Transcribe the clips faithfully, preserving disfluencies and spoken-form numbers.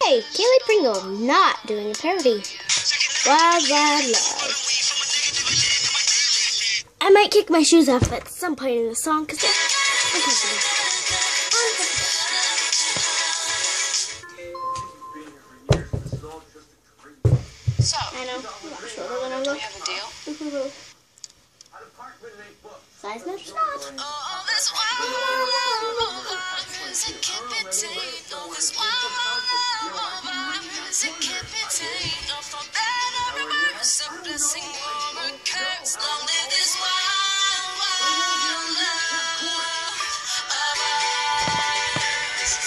Hey, Kaylee Pringle, not doing a parody. Wild, wild love. I might kick my shoes off at some point in the song because they're uncomfortable. So, I know. I'm not shorter than I look. we have a deal? Size match not. Oh, this wild, wild love, cause it can't be tamed. Oh, this wild, wild love, cause it can't be tamed. Oh, for better or worse, a blessing or a curse. Long live this wild, wild love of ours.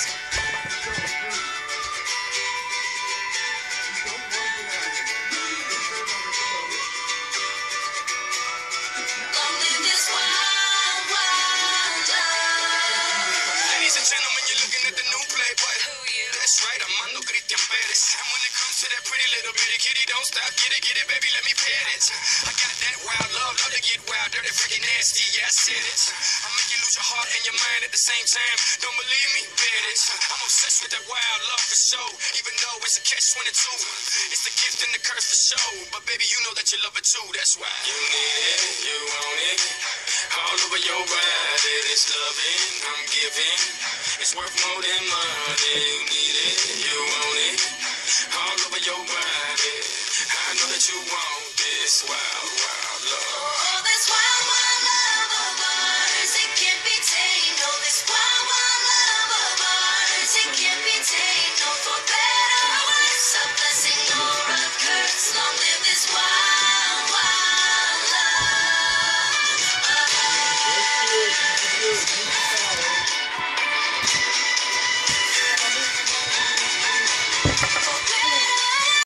Long live this wild, wild love. Ladies and gentlemen, you're looking at the new Playboy. Who you? That's right, Armando Christian Perez. And when it comes to that pretty little bitty kitty, don't stop, get it, get it, baby, let me pet it. I got that wild love, love to get wild, dirty, freaky, nasty, yeah, I said it. I make you lose your heart and your mind at the same time. Don't believe me? Bet it. I'm obsessed with that wild love for sure, even though it's a catch twenty-two. It's the gift and the curse for sure, but baby, you know that you love it too, that's why. You need it, you want it, all over your body, this loving I'm giving. It's worth more than money. You need it, you want it, all over your body. I know that you want this wild, wild love.